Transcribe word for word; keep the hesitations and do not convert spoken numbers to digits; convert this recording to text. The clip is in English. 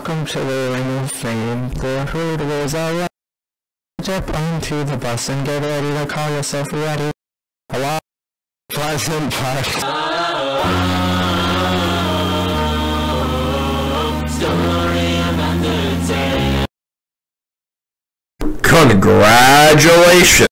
Welcome to the Ring of Fame. The hurdles are ready. Jump onto the bus and get ready to call yourself ready. Hello? Pleasant Park. Story of Undertale. Congratulations!